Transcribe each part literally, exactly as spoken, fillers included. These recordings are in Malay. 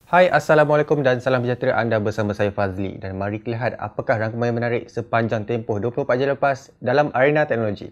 Hai, Assalamualaikum dan salam sejahtera. Anda bersama saya Fazli dan mari kita lihat apakah rangkuman yang menarik sepanjang tempoh dua puluh empat jam lepas dalam arena teknologi.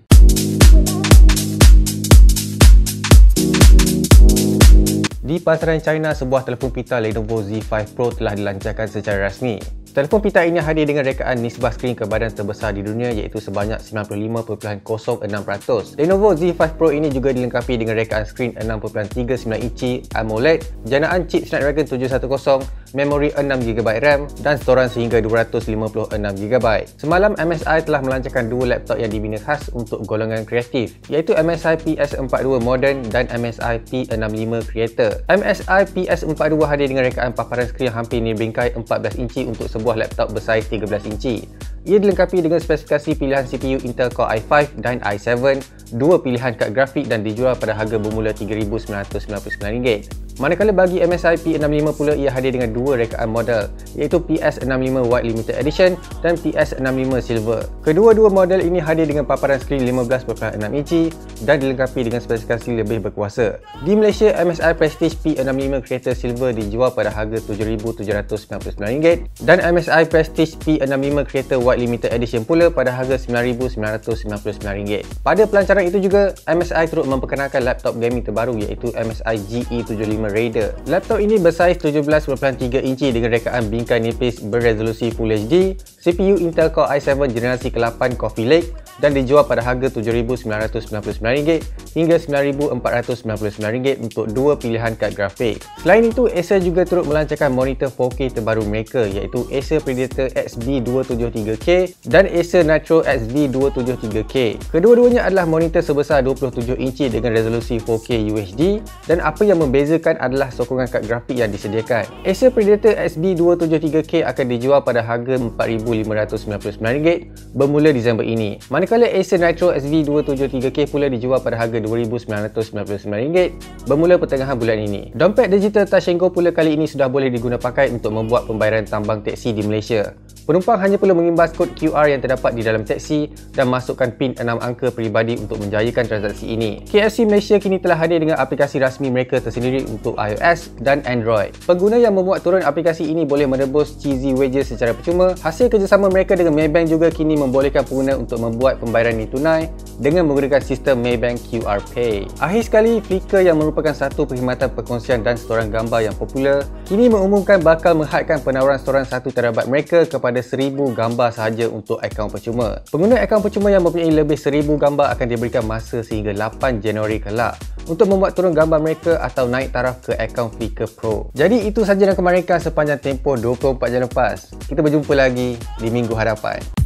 Di pasaran China, sebuah telefon pintar Lenovo Z five Pro telah dilancarkan secara rasmi. Telefon pintar ini hadir dengan rekaan nisbah skrin kebadan terbesar di dunia iaitu sebanyak sembilan puluh lima perpuluhan kosong enam peratus. Lenovo Z five Pro ini juga dilengkapi dengan rekaan skrin enam perpuluhan tiga sembilan inci AMOLED, janaan chip Snapdragon tujuh satu kosong, memori enam giga byte RAM dan storan sehingga dua ratus lima puluh enam giga byte. Semalam M S I telah melancarkan dua laptop yang dibina khas untuk golongan kreatif iaitu M S I P S empat puluh dua Modern dan M S I P enam puluh lima Creator. M S I P S empat puluh dua hadir dengan rekaan paparan skrin yang hampir nilbingkai empat belas inci untuk sebuah laptop bersaiz tiga belas inci. Ia dilengkapi dengan spesifikasi pilihan C P U Intel Core i five dan i tujuh, dua pilihan kad grafik dan dijual pada harga bermula tiga ribu sembilan ratus sembilan puluh sembilan ringgit. Manakala bagi M S I P enam puluh lima pula, ia hadir dengan dua rekaan model iaitu P S enam puluh lima White Limited Edition dan P S enam puluh lima Silver. Kedua-dua model ini hadir dengan paparan skrin lima belas perpuluhan enam inci dan dilengkapi dengan spesifikasi lebih berkuasa. Di Malaysia, M S I Prestige P enam puluh lima Creator Silver dijual pada harga tujuh ribu tujuh ratus sembilan puluh sembilan ringgit dan M S I Prestige P enam puluh lima Creator White Limited Edition pula pada harga sembilan ribu sembilan ratus sembilan puluh sembilan ringgit. Pada pelancaran itu juga, M S I turut memperkenalkan laptop gaming terbaru iaitu M S I G E tujuh puluh lima Raider. Laptop ini bersaiz tujuh belas perpuluhan tiga inci dengan rekaan bingkai nipis berresolusi Full H D, C P U Intel Core i tujuh generasi ke lapan Coffee Lake dan dijual pada harga tujuh ribu sembilan ratus sembilan puluh sembilan ringgit hingga sembilan ribu empat ratus sembilan puluh sembilan ringgit untuk dua pilihan kad grafik. Selain itu, Acer juga turut melancarkan monitor four K terbaru mereka iaitu Acer Predator X B dua tujuh tiga K dan Acer Nitro X B dua tujuh tiga K. Kedua-duanya adalah monitor sebesar dua puluh tujuh inci dengan resolusi four K U H D dan apa yang membezakan adalah sokongan kad grafik yang disediakan. Acer Predator X B dua tujuh tiga K akan dijual pada harga empat ribu lima ratus sembilan puluh sembilan ringgit bermula Disember ini. Manakala Acer Nitro X B dua tujuh tiga K pula dijual pada harga dua ribu sembilan ratus sembilan puluh sembilan ringgit bermula pertengahan bulan ini. Dompet digital Touch and Go pula kali ini sudah boleh diguna pakai untuk membuat pembayaran tambang teksi di Malaysia. Penumpang hanya perlu mengimbas kod Q R yang terdapat di dalam teksi dan masukkan PIN enam angka peribadi untuk menjayakan transaksi ini. K F C Malaysia kini telah hadir dengan aplikasi rasmi mereka tersendiri untuk iOS dan Android. Pengguna yang memuat turun aplikasi ini boleh menebus cheesy wages secara percuma. Hasil kerjasama mereka dengan Maybank juga kini membolehkan pengguna untuk membuat pembayaran ni tunai dengan menggunakan sistem Maybank Q R Pay. Akhir sekali, Flickr yang merupakan satu perkhidmatan perkongsian dan storan gambar yang popular kini mengumumkan bakal menghadkan penawaran storan satu terabyte mereka kepada seribu gambar sahaja untuk akaun percuma. Pengguna akaun percuma yang mempunyai lebih seribu gambar akan diberikan masa sehingga lapan Januari kelak untuk membuat turun gambar mereka atau naik taraf ke akaun Flickr Pro. Jadi itu sahaja rangkuman mereka sepanjang tempoh dua puluh empat jam lepas. Kita berjumpa lagi di minggu hadapan.